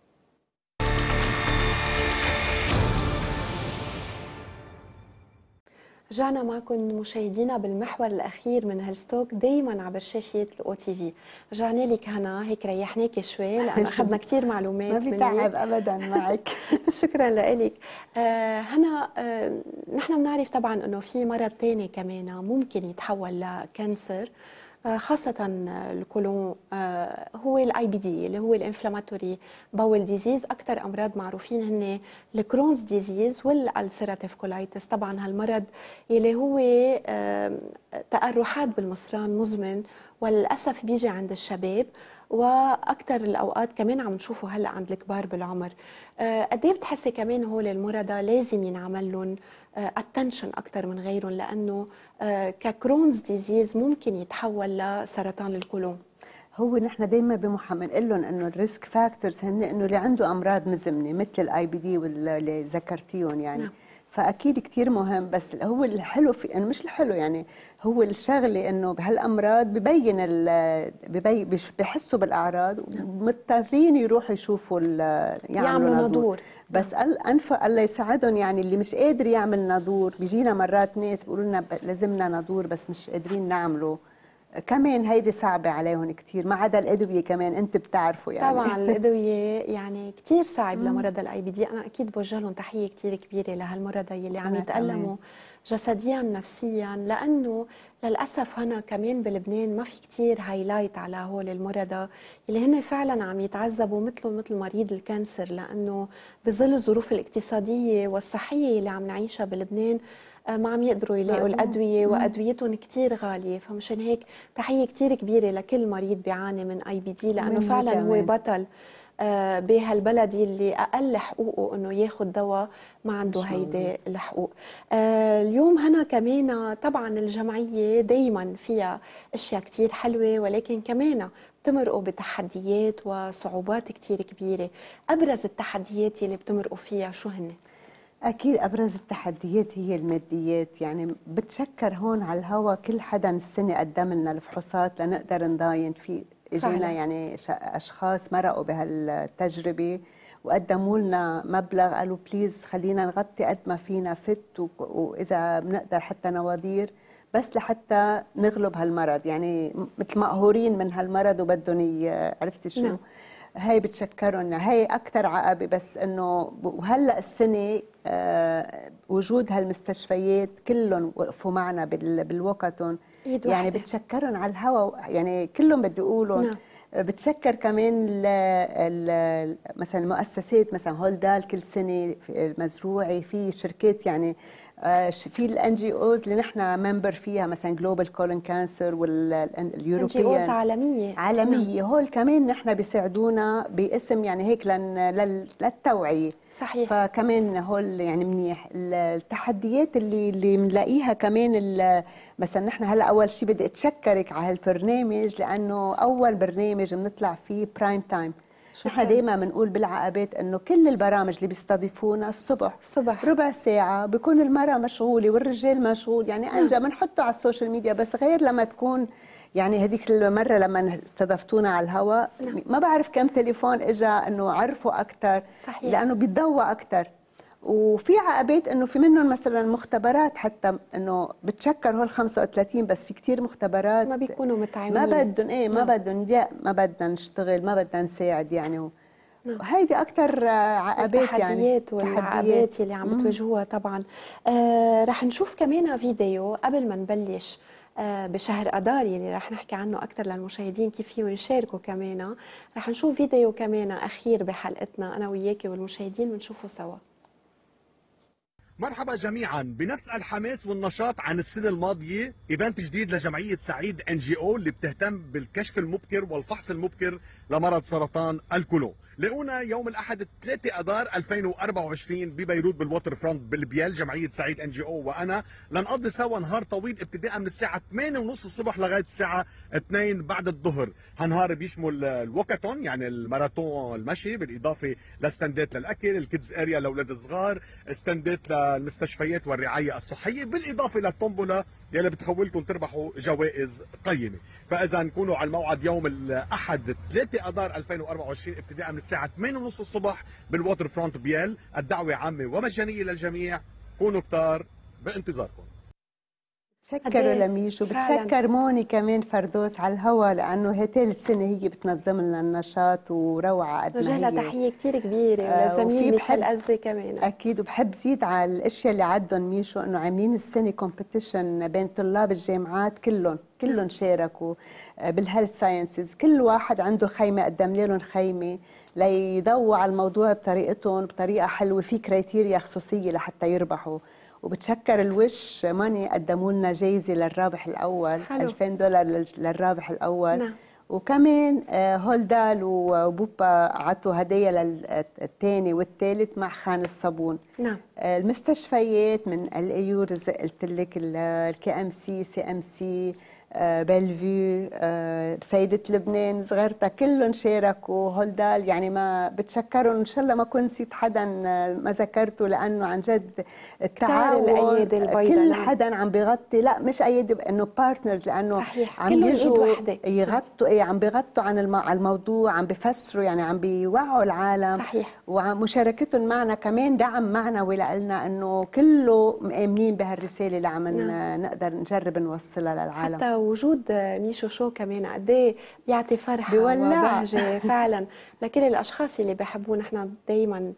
رجعنا معكم مشاهدينا بالمحور الاخير من هيلث دايما عبر شاشه الاو تي في. رجعنا لك هنا هيك ريحناكي شوي لانه اخذنا كثير معلومات. ما بتعب ابدا معك. شكرا لك. آه هنا آه نحن بنعرف طبعا انه في مرض ثاني كمان ممكن يتحول لكانسر آه خاصة الكولون، آه هو الاي بي دي اللي هو الانفلاماتوري باول ديزيز. اكثر امراض معروفين هن الكرونز ديزيز والالسيراتيف كولايتس. طبعا هالمرض اللي هو آه تقرحات بالمصران مزمن وللاسف بيجي عند الشباب واكثر الاوقات كمان عم نشوفه هلا عند الكبار بالعمر. آه قد ايه بتحسي كمان هول المرضى لازم ينعمل لهم اتنشن آه اكثر من غيرهم لانه آه ككرونز ديزيز ممكن يتحول لسرطان الكولون؟ هو نحن دائما بنقول لهم انه الريسك فاكتورز هن انه اللي عنده امراض مزمنه مثل الاي بي دي واللي ذكرتيهم يعني نعم. فاكيد كثير مهم، بس هو الحلو في انه مش الحلو يعني هو الشغله انه بهالامراض ببين ببين بحسوا بالاعراض ومضطرين يروحوا يشوفوا يعملوا, يعملوا نادور. بس انف الله يساعدهم يعني اللي مش قادر يعمل نادور بيجينا مرات ناس بيقولوا لنا لازمنا نادور بس مش قادرين نعمله، كمان هيدي صعبة عليهم كثير، ما عدا الأدوية كمان أنت بتعرفوا يعني. طبعا الأدوية يعني كثير صعب لمرضى الأي بي دي. أنا أكيد بوجه لهم تحية كثير كبيرة لهالمرضى اللي عم يتألموا جسديا نفسيا، لأنه للأسف هنا كمان بلبنان ما في كثير هايلايت على هول المرضى اللي هن فعلا عم يتعذبوا مثلهم مثل مريض الكانسر، لأنه بظل الظروف الاقتصادية والصحية اللي عم نعيشها بلبنان ما عم يقدروا يلاقوا الأدوية وأدويتهم كتير غالية. فمشان هيك تحية كتير كبيرة لكل مريض بيعاني من اي بي دي، لأنه فعلا هو بطل بهالبلد اللي أقل حقوقه أنه ياخد دواء ما عنده هيدي الحقوق. اليوم هنا كمان طبعا الجمعية دايما فيها أشياء كتير حلوة ولكن كمان بتمرقوا بتحديات وصعوبات كتير كبيرة. أبرز التحديات اللي بتمرقوا فيها شو هن؟ أكيد أبرز التحديات هي الماديات، يعني بتشكر هون على الهوا كل حدا السنة قدم لنا الفحوصات لنقدر نضاين في اجينا يعني أشخاص مرقوا بهالتجربة وقدموا لنا مبلغ قالوا بليز خلينا نغطي قد ما فينا فت وإذا بنقدر حتى نوادير بس لحتى نغلب هالمرض، يعني مثل مقهورين من هالمرض وبدهم عرفتي شو؟ نعم. هاي بتشكرهم، هاي أكثر عقبة، بس إنه وهلا السنة آه وجود هالمستشفيات كلهم وقفوا معنا بالوقتهم، يعني بتشكرهم على الهوا، يعني كلهم بدي أقولهم. نعم. بتشكر كمان ال ال مثلا المؤسسات مثلا هولدال كل سنة المزروعي، في شركات يعني في الان جي اوز اللي نحن ممبر فيها مثلا جلوبال كولون كانسر واليوروبيان ان جي اوز عالميه عالميه. نعم. هول كمان نحن بيساعدونا باسم يعني هيك للتوعيه. صحيح. فكمان هول يعني منيح. التحديات اللي اللي بنلاقيها كمان مثلا نحن هلا اول شيء بدي اتشكرك على هالبرنامج لانه اول برنامج بنطلع فيه برايم تايم. نحن دائما بنقول بالعقبات انه كل البرامج اللي بيستضيفونا الصبح الصبح ربع ساعه بيكون المراه مشغوله والرجال مشغول، يعني انجا بنحطه على السوشيال ميديا، بس غير لما تكون يعني هذيك المره لما استضفتونا على الهواء ما بعرف كم تليفون اجى انه عرفوا اكثر، لانه بيتضوى اكثر. وفي عقبات انه في منهم مثلا مختبرات حتى انه بتشكر هول خمسة وثلاثين، بس في كثير مختبرات ما بيكونوا متعاونين، ما بدهم ايه ما بدهم لا ما بدنا نشتغل ما بدنا نساعد يعني. وهيدي اكثر عقبات يعني التحديات والعقبات اللي عم بتواجهوها طبعا. آه رح نشوف كمان فيديو قبل ما نبلش آه بشهر اذار اللي رح نحكي عنه اكثر للمشاهدين كيف فيهم يشاركوا كمان. رح نشوف فيديو كمان اخير بحلقتنا انا وياكي والمشاهدين بنشوفه سوا. مرحبا جميعا. بنفس الحماس والنشاط عن السنه الماضيه، ايفنت جديد لجمعيه سعيد ان جي او اللي بتهتم بالكشف المبكر والفحص المبكر لمرض سرطان الكولون. لاقونا يوم الاحد ثلاثة اذار ألفين وأربعة وعشرين ببيروت بالووتر فرونت بالبيال جمعيه سعيد ان جي او وانا لنقضي سوا نهار طويل ابتداء من الساعه ثمانية وثلاثين الصبح لغايه الساعه اثنين بعد الظهر. هالنهار بيشمل الوكاثون يعني الماراثون المشي، بالاضافه لستندات للاكل، الكيدز اريا لاولاد الصغار، ستندات للمستشفيات والرعايه الصحيه، بالاضافه للطنبله يلي بتخولكم تربحوا جوائز قيمه. فاذا كونوا على الموعد يوم الاحد ثلاثة اذار ألفين وأربعة وعشرين ابتداء من الساعه ثمانية وثلاثين الصبح بالووتر فرونت بيال. الدعوه عامه ومجانيه للجميع، كونوا كتار بانتظاركم. بتشكروا لميشو، بتشكر موني كمان فردوس على الهوا، لانه هي ثالث سنه هي بتنظم لنا النشاط وروعه قد ما هي. وجه لها تحيه كثير كبيره آه ولزميل ميشيل أزي كمان. اكيد، وبحب زيد على الاشياء اللي عندهم ميشو انه عاملين السنه كومبيتيشن بين طلاب الجامعات كلهم كلهم شاركوا بالهيلث ساينسز، كل واحد عنده خيمه قدمنا لهم خيمه ليضووا على الموضوع بطريقتهم بطريقه حلوه، في كرايتيريا خصوصيه لحتى يربحوا. وبتشكر الوش ماني قدموا لنا جايزه للرابح الاول، حلو. ألفين دولار للرابح الاول. نعم. وكمان هولدال وبوبا عطوا هدايا للثاني والثالث مع خان الصابون. نعم. المستشفيات من الايور قلت لك الكي ام سي سي ام سي بلفيو سيدة لبنان صغيرتها كلهم شاركوا. هولدال يعني ما بتشكرهم، ان شاء الله ما كنت نسيت حدا ما ذكرته، لانه عن جد التعاون كل حدا عم بيغطي، لا مش ايادي انه بارتنرز، لانه صحيح. عم يجوا يغطوا ايه عم بيغطوا عن الم... على الموضوع، عم بيفسروا يعني عم بيوعوا العالم. صحيح. ومشاركتهم معنا كمان دعم معنوي لنا انه كله مآمنين بهالرساله اللي عم نعم. نقدر نجرب نوصلها للعالم. حتى وجود ميشو شو كمان قد ايه بيعطي فرحه وبهجه فعلا لكل الاشخاص اللي بيحبوه. نحن دائما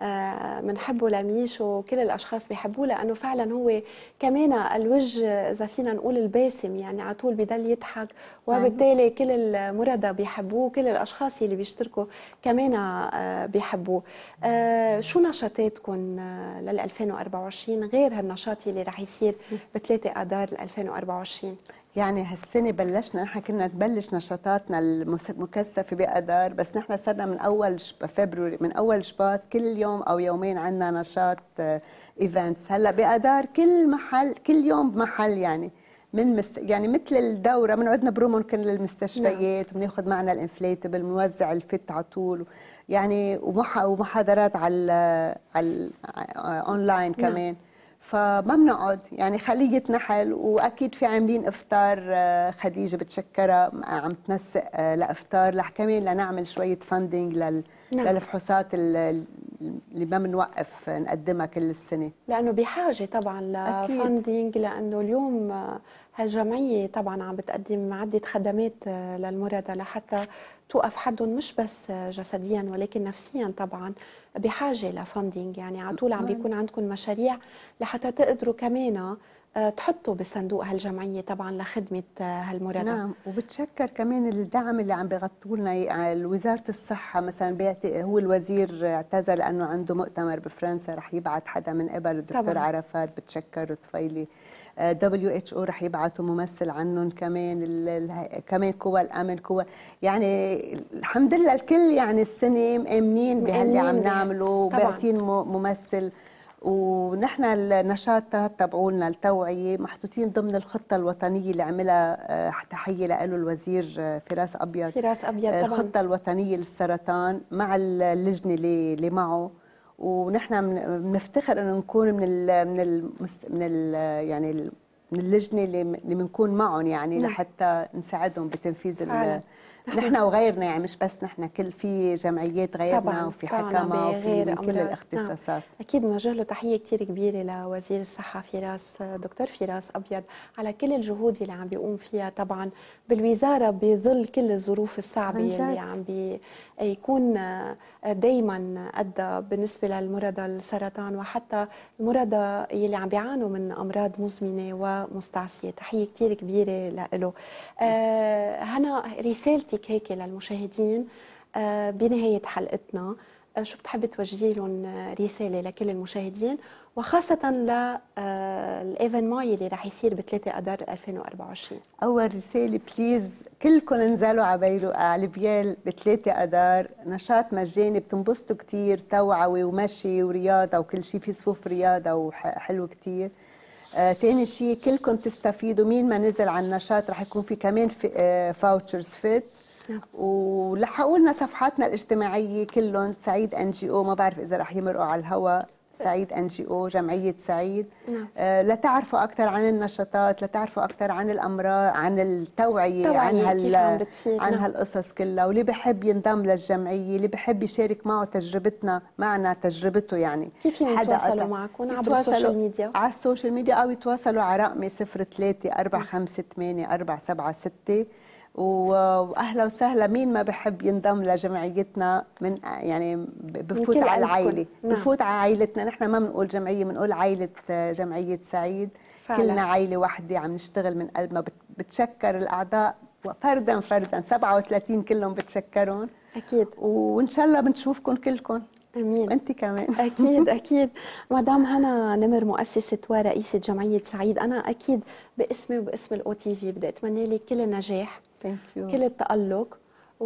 بنحبه لميشو، كل الاشخاص بيحبوه لانه فعلا هو كمان الوجه اذا فينا نقول الباسم، يعني على طول بضل يضحك، وبالتالي كل المرضى بيحبوه، كل الاشخاص اللي بيشتركوا كمان بيحبوه. شو نشاطاتكم لل ألفين وأربعة وعشرين غير هالنشاط اللي رح يصير ب ثلاثة اذار ألفين وأربعة وعشرين؟ يعني هالسنه بلشنا، نحن كنا نبلش نشاطاتنا المكثفه باذار، بس نحن صرنا من اول فبراير من اول شباط كل يوم او يومين عندنا نشاط ايفنتس. هلا باذار كل محل كل يوم بمحل، يعني من مست... يعني مثل الدوره بنقعد نبرم ممكن للمستشفيات، وبناخذ معنا الانفليتبل، بنوزع الفت على طول يعني، ومح... ومحاضرات على على اونلاين كمان. فما بنقعد يعني خلية نحل. واكيد في عاملين افطار، خديجه بتشكرها عم تنسق لافطار لح كمان لنعمل شويه فاندنج لل... نعم. للفحوصات اللي ما بنوقف نقدمها كل السنه، لانه بحاجه طبعا لفاندنج، لانه اليوم هالجمعيه طبعا عم بتقدم عده خدمات للمرضى لحتى توقف حدهم مش بس جسديا ولكن نفسيا طبعا بحاجه لفاندنج. يعني على طول عم بيكون عندكم مشاريع لحتى تقدروا كمان تحطوا بصندوق هالجمعيه طبعا لخدمه هالمرضى. نعم. وبتشكر كمان الدعم اللي عم بيغطوا لنا وزاره الصحه، مثلا بيعطي هو الوزير اعتذر لانه عنده مؤتمر بفرنسا، رح يبعث حدا من قبل الدكتور طبعا. عرفات بتشكر طفيلي. دبليو اتش او رح يبعثوا ممثل عنهم كمان، كمان قوى الامن قوى، يعني الحمد لله الكل يعني السنه مآمنين بهاللي عم نعمله وباعتين ممثل. ونحن النشاطات تبعولنا التوعية محطوطين ضمن الخطة الوطنية اللي عملها تحية له الوزير فراس أبيض فراس أبيض طبعا. الخطة الوطنية للسرطان مع اللجنة اللي, اللي معه. ونحن بنفتخر انه نكون من ال من ال من ال يعني من اللجنه اللي اللي بنكون معهم يعني نعم. لحتى نساعدهم بتنفيذ نحن وغيرنا يعني مش بس نحن كل في جمعيات غيرنا طبعا وفي حكمه وفي من كل الاختصاصات. نعم. اكيد بنوجه له تحيه كثير كبيره لوزير الصحه فراس دكتور فراس ابيض على كل الجهود اللي عم بيقوم فيها طبعا بالوزاره بظل كل الظروف الصعبه اللي عم بي يكون دائما قد بالنسبه للمرضى السرطان وحتى المرضى اللي عم بيعانوا من امراض مزمنه ومستعصيه. تحيه كثير كبيره له. آه هنا رسالتك هيك للمشاهدين آه بنهايه حلقتنا، آه شو بتحبي توجهي لهم رساله لكل المشاهدين وخاصه للايفينمون اللي رح يصير ب ثلاثة اذار ألفين وأربعة وعشرين؟ اول رساله بليز كلكم انزلوا على بيرو على بيال ب ثلاثة اذار، نشاط مجاني بتنبسطوا كثير، توعوي ومشي ورياضه وكل شيء، في صفوف رياضه وحلو كثير. آه، تاني شيء كلكم تستفيدوا، مين ما نزل على النشاط رح يكون في كمان في آه، فاوتشرز فيت. ولحقوا لنا صفحاتنا الاجتماعيه كلهم سعيد ان جي او، ما بعرف اذا رح يمرقوا على الهواء، سعيد ان جي او جمعيه سعيد. نعم. آه لتعرفوا اكثر عن النشاطات، لتعرفوا اكثر عن الامراض، عن التوعيه، عن هال عن نعم. هالقصص كلها. واللي بحب ينضم للجمعيه، اللي بحب يشارك معه تجربتنا معنا تجربته يعني. كيف يتواصلوا معكم؟ عبر السوشيال ميديا؟ على السوشيال ميديا او يتواصلوا على رقمي صفر ثلاثة أربعة خمسة ثمانية أربعة سبعة ستة. واهلا وسهلا مين ما بحب ينضم لجمعيتنا من يعني بفوت على العائله. نعم. بفوت على عائلتنا، نحن ما بنقول جمعيه، بنقول عائله جمعيه سعيد. فعلا. كلنا عائله واحده عم نشتغل من قلبنا. بتشكر الاعضاء فردا فردا، سبعة وثلاثين كلهم بتشكرهم اكيد، وان شاء الله بنشوفكم كلكم. امين. وانت كمان. اكيد اكيد. مدام هنا نمر مؤسسه ورئيسه جمعيه سعيد، انا اكيد باسمي وباسم الاو تي في بدي اتمنى لك كل النجاح، كل التألق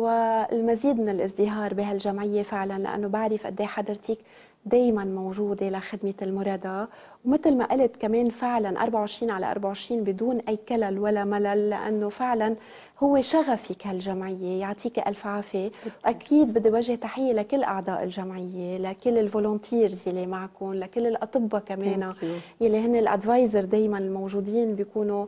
والمزيد من الازدهار بهالجمعيه فعلا، لانه بعرف قد ايه حضرتك دائما موجوده لخدمه المرضى، ومثل ما قلت كمان فعلا أربعة وعشرين على أربعة وعشرين بدون اي كلل ولا ملل، لانه فعلا هو شغفك هالجمعيه. يعطيك الف عافيه. اكيد بدي وجه تحيه لكل اعضاء الجمعيه، لكل الفولونتيرز اللي معكم، لكل الاطباء كمان يلي هن الادفايزر دائما الموجودين بيكونوا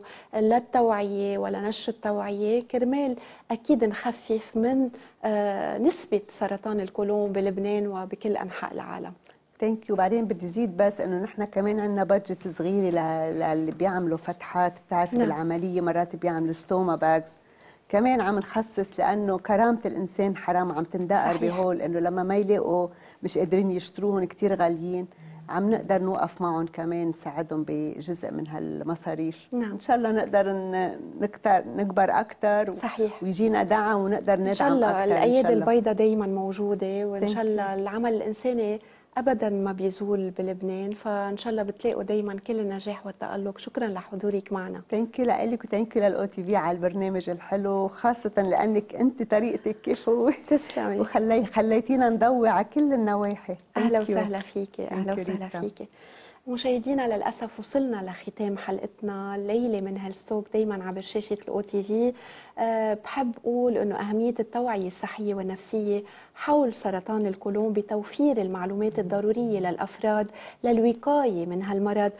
للتوعيه ولا نشر التوعيه، كرمال اكيد نخفف من آه نسبه سرطان القولون بلبنان وبكل انحاء العالم. ثانك يو. بعدين بدي زيد بس انه نحن كمان عندنا بادجت صغيره للي بيعملوا فتحات، بتعرفي نعم. بالعمليه مرات بيعملوا ستوما باجز، كمان عم نخصص، لانه كرامه الانسان حرام عم تندقر بهول، انه لما ما يلاقوا مش قادرين يشتروهم كثير غاليين، عم نقدر نوقف معهم كمان نساعدهم بجزء من هالمصاريف. نعم. ان شاء الله نقدر نكتر نكبر اكثر. صحيح. ويجينا دعم ونقدر ندعم اكثر. ان شاء الله الايادي البيضاء دائما موجوده، وان شاء الله العمل الانساني ابدا ما بيزول بلبنان، فان شاء الله بتلاقوا دائما كل النجاح والتالق. شكرا لحضورك معنا. ثانك يو لك وثانك يو للاو تي في على البرنامج الحلو، خاصه لانك انت طريقتك كيف هو. تسلمي. وخلي خليتينا نضوي على كل النواحي. اهلا وسهلا فيكي. اهلا وسهلا فيكي. مشاهدينا للاسف وصلنا لختام حلقتنا الليله من هالستوك دائما عبر شاشه الاو تي في. أه بحب اقول انه اهميه التوعيه الصحيه والنفسيه حول سرطان القولون بتوفير المعلومات الضروريه للافراد للوقايه من هالمرض،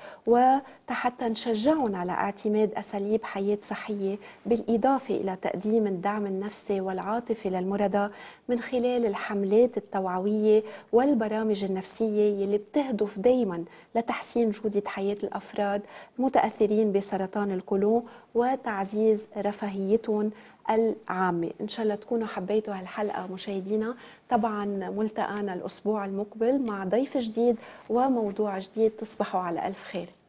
وحتى نشجعهم على اعتماد اساليب حياه صحيه، بالاضافه الى تقديم الدعم النفسي والعاطفي للمرضى من خلال الحملات التوعويه والبرامج النفسيه اللي بتهدف دائما لتحسين جوده حياه الافراد المتاثرين بسرطان القولون وتعزيز رفاهيتهم العامة. إن شاء الله تكونوا حبيتوا هالحلقة مشاهدينا. طبعا ملتقانا الأسبوع المقبل مع ضيف جديد وموضوع جديد. تصبحوا على ألف خير.